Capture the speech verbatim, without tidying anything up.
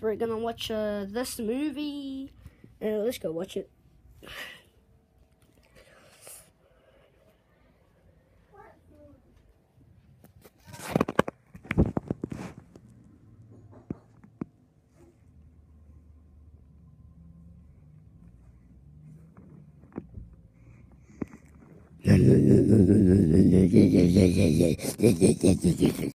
we're gonna watch uh, this movie. Uh, let's go watch it.